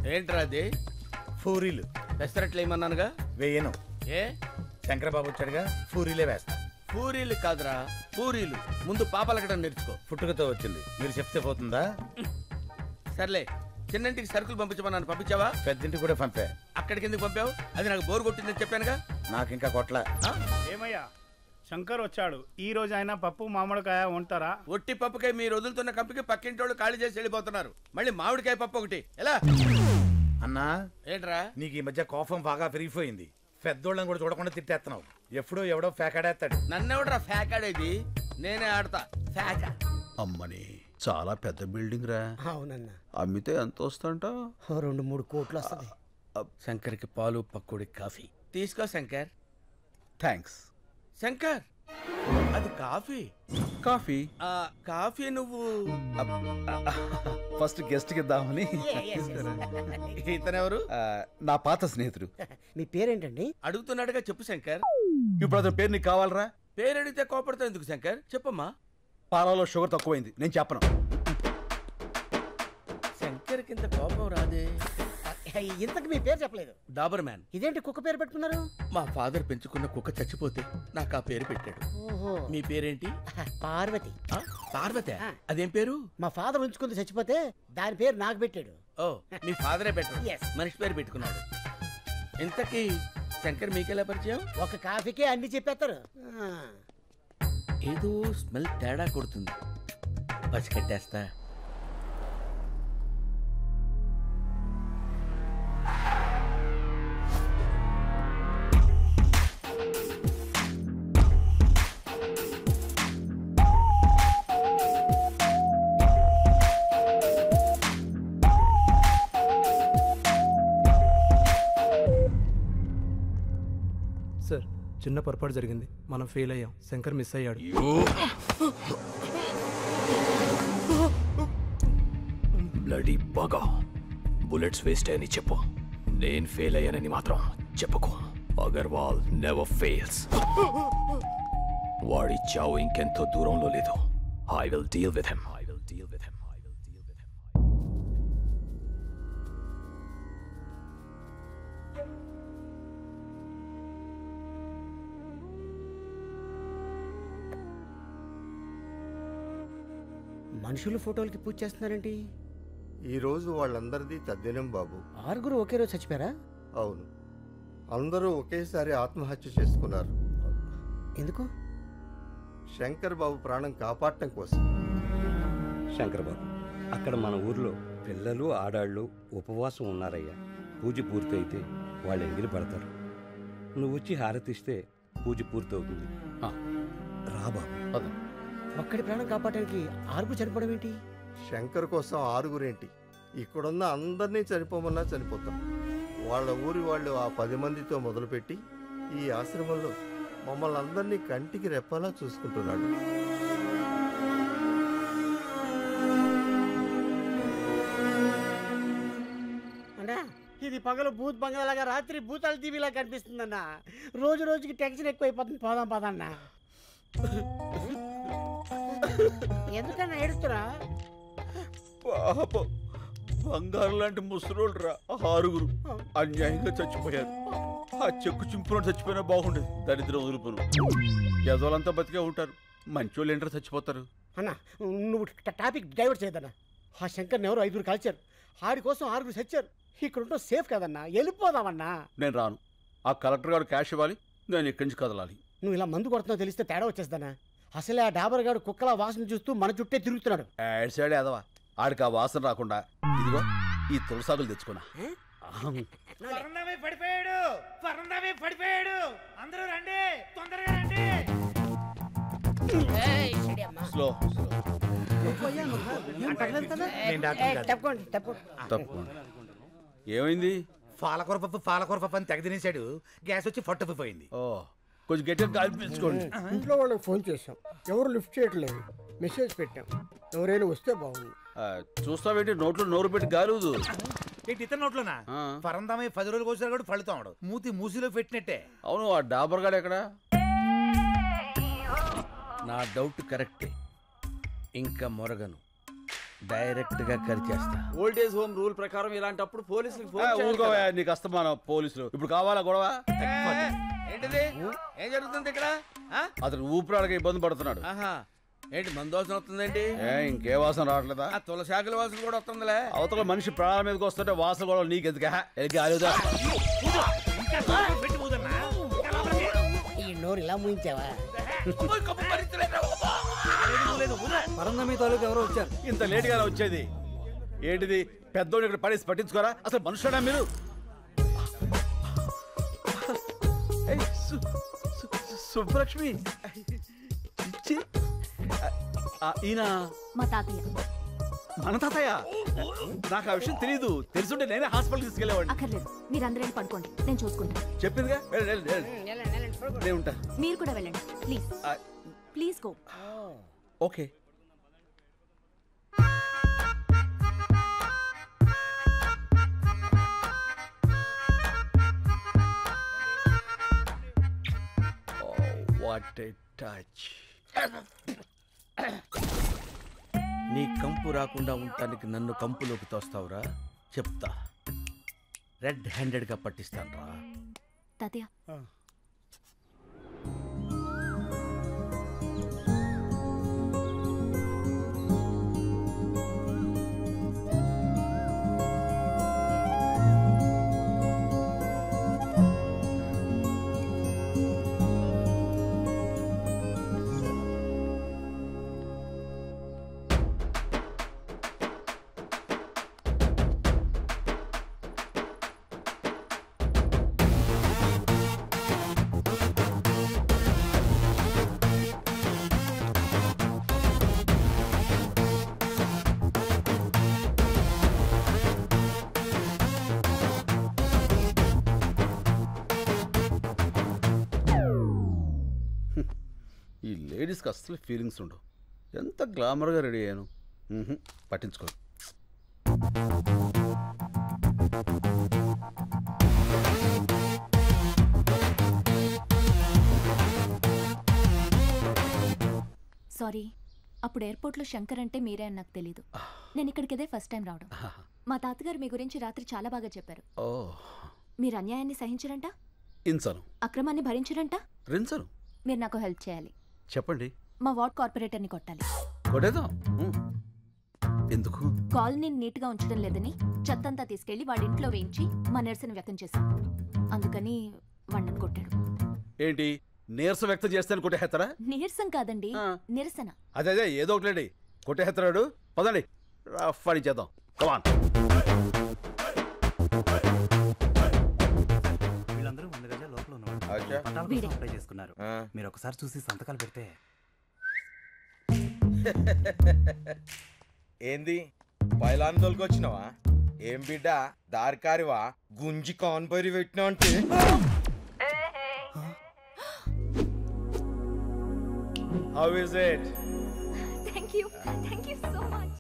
ఏంట్రా అది? పూరీలు. పెసరట్లు ఏమన్నానుగా? వేయను. ఏ? శంకరబాబు వచ్చాడుగా, పూరీలే వేస్తా. పూరీలు కాదురా, పూరీలు. ముందు పాపలకడం నేర్చుకో. పుట్టుకతో వచ్చింది, మీరు చెప్తే పోతుందా? సర్లే, చిన్నంటికి సరుకులు పంపించమన్నాను, పంపించావా? పెద్దింటికి కూడా పంపా. అక్కడికి ఎందుకు పంపావు? అది నాకు బోరు కొట్టిందని చెప్పానుగా. నాకు ఇంకా కొట్ల. ఏమయ్యా, శంకర్ వచ్చాడు. ఈ రోజు అయినా పప్పు మామిడికాయ ఉంటారా? ఒట్టి పప్పుకాయ మీరు వదులుతున్న కంపికి పక్కింటోళ్ళు ఖాళీ చేసి వెళ్ళిపోతున్నారు. మళ్ళీ మామిడికాయ పప్పు ఒకటి ఎలా? అన్నా, ఏంట్రా నీకు ఈ మధ్య కోపం బాగా పెరిగిపోయింది. పెద్దోళ్ళని కూడా చూడకుండా తిట్టేస్తున్నావు. ఎప్పుడో ఎవడో ఫేకాడేస్తాడు. నన్నెవడరా ఫేకాడేది? నేనే ఆడతా ఫేక. అమ్మని చాలా పెద్ద బిల్డింగ్ రా. అవునన్నా. అమ్మితే ఎంత వస్తుంట? 2-3 కోట్లు వస్తుంది. శంకర్కి పాలు పక్కుడి కాఫీ తీసుకో శంకర్. థ్యాంక్స్. శంకర్, అది కాఫీ. కాఫీ? కాఫీ నువ్వు ఫస్ట్ గెస్ట్ కి ఇద్దామని. ఇతనెవరు? నా పాత స్నేహితుడు. మీ పేరేంటండి? అడుగుతున్నాడుగా, చెప్పు శంకర్. ఇప్పుడు అతని పేరు నీకు కావాలరా? పేరు అడిగితే కోపడతావు ఎందుకు శంకర్? చెప్పమ్మా. పాలలో షుగర్ తక్కువైంది, నేను చెప్పను. శంకర్ కింద కోపం రాదే. ఇంతకు మీ పేరు చెప్పలేదు. Doberman. ఇదేంటి కుక్క పేరు పెట్టుకున్నారు? మా ఫాదర్ పెంచుకున్న కుక్క చచ్చిపోతే నాకు ఆ పేరు పెట్టాడు. మీ పేరేంటి? పార్వతి. పార్వతి? అదేం పేరు? మా ఫాదర్ ఉంచుకుంది, చచ్చిపోతే దాని పేరు నాకు పెట్టాడు. ఓ, మీ ఫాదరే పెట్టాడు. Yes. మనిషి పేరు పెట్టుకున్నాడు. ఇంతకీ శంకర్ మీకెలా పరిచయం? ఒక కాఫీకే అన్ని చెప్పేస్తారు. ఏదో స్మెల్ తేడా కొడుతుంది, పసికట్టేస్తా. సార్, చిన్న పొరపాటు జరిగింది, మనం ఫెయిల్ అయ్యాం. శంకర్ మిస్ అయ్యాడు. బ్లడీ బాగా బుల్లెట్స్ వేస్ట్ అని చెప్పు. నేను ఫెయిల్ అయ్యానని మాత్రం చెప్పుకో. Agarwal never fails. వాడి చావు ఇంకెంతో దూరంలో లేదు. I will deal with him. మనుషులు ఫోటోలకి పూజ చేస్తున్నారేంటి? ఈరోజు వాళ్ళందరిది తద్దినం బాబు. 6 ఒకే రోజు చచ్చిపోయారా? అవును, అందరూ ఒకేసారి ఆత్మహత్య చేసుకున్నారు. ఎందుకు? శంకర్ బాబు ప్రాణం కాపాడటం కోసం. శంకర్ బాబు, అక్కడ మన ఊర్లో పిల్లలు ఆడాళ్ళు ఉపవాసం ఉన్నారయ్యా. పూజ పూర్తయితే వాళ్ళు ఎంగిలి పడతారు. నువ్వు వచ్చి హారతిస్తే పూజ పూర్తవుతుంది. రా బాబు. ఒక్కడి ప్రాణం కాపాడడానికి 6 చనిపోవడం ఏంటి? శంకర్ కోసం 6 ఇక్కడున్న అందరినీ చనిపోమన్నా చనిపోతాం. వాళ్ళ ఊరి వాళ్ళు ఆ 10 మందితో మొదలుపెట్టి ఈ ఆశ్రమంలో మమ్మల్ని అందరినీ కంటికి రెప్పలా చూసుకుంటున్నాడు. అన్నా, ఇది పగలు భూత్ బంగాలాగా, రాత్రి భూతాల టీవీలా కనిపిస్తుందన్నా. రోజు రోజుకి టెన్షన్ ఎక్కువైపోతుంది. పోదాం పదన్నా. ఎందుకన్నా ఏడుస్తురా? పాపం, బంగారు లాంటి ముసలోళ్ళు రా 6 అన్యాయంగా చచ్చిపోయారు. ఆ చెక్కు చింపులో చచ్చిపోయినా బాగుండేది. దరిద్రం వదులుపును. యజోలంతా బతికే ఉంటారు, మంచోళ్ళు ఏంటో చచ్చిపోతారు. అన్నా, నువ్వు టాపిక్ డైవర్ట్ చేయదన్నా. ఆ శంకర్ని ఎవరు 5 కాల్చారు. ఆడి కోసం 6 చచ్చారు. ఇక్కడ ఉంటే సేఫ్ కదన్నా, వెళ్ళిపోదామన్నా. నేను రాను. ఆ కలెక్టర్ గారు క్యాష్ ఇవ్వాలి, నేను ఇక్కడి నుంచి కదలాలి. నువ్వు ఇలా మందు కొడుతున్నావు తెలిస్తే తేడా వచ్చేస్తానా? అసలే ఆ డాబర్ గారు కుక్కల వాసన చూస్తూ మన చుట్టే తిరుగుతున్నాడు. యాడ్ సైడ్ ఎదవా, ఆడికి ఆ వాసన రాకుండా ఇదిగో ఈ తులసాకులు తెచ్చుకున్నా. పడిపోయాడు. అందరూ రండి, తొందరగా రండి. స్లో ఏమైంది? పాలకూర పప్పు అని తెగ తినేశాడు. గ్యాస్ వచ్చి ఫట్టుపోయింది. ఓ, కొంచెం గట్టిగా గాలి పీల్చుకోండి. ఇంట్లో వాళ్ళకి ఫోన్ చేశాం, ఎవరు లిఫ్ట్ చేయట్లేదు. మెసేజ్ పెట్టాం, ఎవరైనా వస్తే బాగుంది. చూస్తావేంటి, నోట్లో నోరు పెట్టి గాలుదు. ఇతర నోట్లోనా? పరందామై 10 రోజులు వచ్చారు కూడా ఫలితాడు. మూతి మూసిలో పెట్టినట్టే. అవును, ఆ డాబర్ గాడు ఎక్కడ? నా డౌట్ కరెక్టే. ఇంకా మొరగను. డైరెక్ట్ గా కరిచేస్తా. ఓల్డ్ ఏజ్ హోమ్ రూల్ ప్రకారం ఇలాంటప్పుడు పోలీసులకు నీకు అస్తమానం పోలీసులు ఇప్పుడు కావాలా గొడవ? ఏంటిది? ఏం జరుగుతుంది ఇక్కడ? అతను ఊపిరాడక ఇబ్బంది పడుతున్నాడు. ఆహా, ఏంటి మందు వాసన వస్తుందేంటి? ఇంకే వాసన రావట్లేదా? తులసాకుల వాసన కూడా వస్తుందిలే. అవతల మనిషి ప్రాణాల మీదకి వస్తుంటే వాసన కూడా నీకెందుకు? ఈ నోరు ఇలా ముయించావా? ఎవరో వచ్చారు. ఇంత లేట్ గా వచ్చేది ఏంటిది? పెద్దోడు ఇక్కడ పడేసి పట్టించుకోరా? అసలు మనుషుడా మీరు? సుబ్బలక్ష్మి ఈయన మా తాతయ్య. మన తాతయ్య? నాకు ఆ విషయం తెలియదు. తెలుసుంటే నేనే హాస్పిటల్ తీసుకెళ్లేవాడిని. అక్కర్లేదు, మీరందరూ పడుకోండి, నేను చూసుకుంటాను. చెప్పిందిగా నేను ఉంటా. మీరు కూడా వెళ్ళండి please. Please go. Okay. What a touch. నీ కంపు రాకుండా ఉండటానికి నన్ను కంపులోకి తోస్తావురా? చెప్తా, రెడ్ హ్యాండెడ్ గా పట్టిస్తాను రా. తాతయ్య ఈ లేడీస్కి అస్సలు ఫీలింగ్స్ ఉండవు. ఎంత గ్లామర్గా రెడీ అయ్యాను. పట్టించుకో. సారీ, అప్పుడు ఎయిర్పోర్ట్లో శంకర్ అంటే మీరే అని నాకు తెలీదు. నేను ఇక్కడికి ఇదే ఫస్ట్ టైం రావడం. మా తాతగారు మీ గురించి రాత్రి చాలా బాగా చెప్పారు. మీరు అన్యాయాన్ని సహించరంట, ఇంచను. అక్రమాన్ని భరించరంట. రించను. మీరు నాకు హెల్ప్ చేయాలి. చెప్పండి. మా వార్డ్ కార్పొరేటర్ని కొట్టాలి. కొట్టేద్దాం. ఎందుకు? కాలనీని నీట్గా ఉంచడం లేదని చెత్తంతా తీసుకెళ్లి వాడి ఇంట్లో వేయించి మా నిరసన వ్యక్తం చేశాం. అందుకని వాడిని కొట్టాడు. ఏంటి నీరసం వ్యక్తం చేస్తాను కొట్టేస్తారా? నీరసం కాదండి, నిరసన. అదే ఏదో ఒకటి కొట్టేస్తాడు. పదండి రఫ్ చేద్దాం. కమాన్. వీళ్ళందరూ 100 గజాల లోపల ఉన్నవాళ్ళు అప్లై చేసుకున్నారు. మీరు ఒకసారి చూసి సంతకాలు పెడితే. ఏంది పైలాన్ దొరికొచ్చినావా? ఏం బిడ్డ దారికారివా? గుంజి కాన్పరి పెట్టినా అంటే Thank you so much.